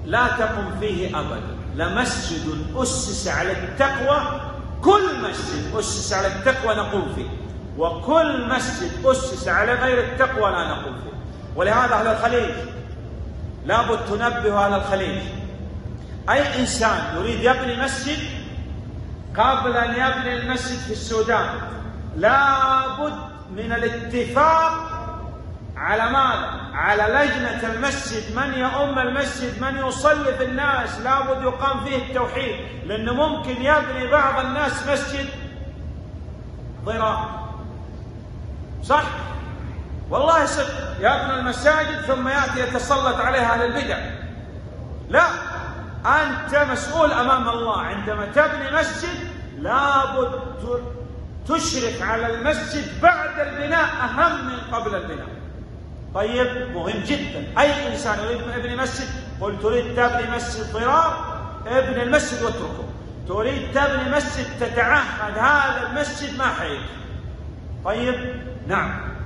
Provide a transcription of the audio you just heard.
لا تقم فيه أبدا، لمسجد أسس على التقوى، كل مسجد أسس على التقوى نقوم فيه، وكل مسجد أسس على غير التقوى لا نقوم فيه. ولهذا أهل الخليج لابد تنبه أهل الخليج، أي إنسان يريد يبني مسجد قبل أن يبني المسجد في السودان لابد من الاتفاق على ماذا؟ على لجنة المسجد، من يؤم المسجد، من يصلي في الناس، لابد يقام فيه التوحيد، لأنه ممكن يبني بعض الناس مسجد ضرار، صح؟ والله صدق، يبني المساجد ثم يأتي يتسلط عليها أهل البدع. لا، أنت مسؤول أمام الله، عندما تبني مسجد لابد تشرف على المسجد بعد البناء أهم من قبل البناء. طيب، مهم جدا، أي إنسان يريد أن يبني مسجد، قل تريد تبني مسجد ضرار، ابن المسجد واتركه. تريد تبني مسجد تتعهد هذا المسجد ما حيك. طيب، نعم.